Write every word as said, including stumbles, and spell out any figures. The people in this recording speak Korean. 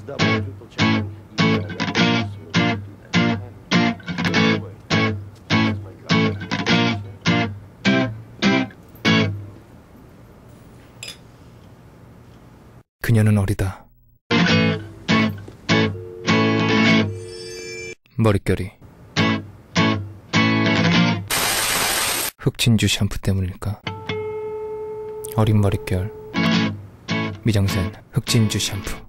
double, triple checking. You gotta let me so we'll do that. Anyway, that's my copy. 그녀는 어리다. 머릿결이 흑진주 샴푸 때문일까? 어린 머릿결, 미장센 흑진주 샴푸.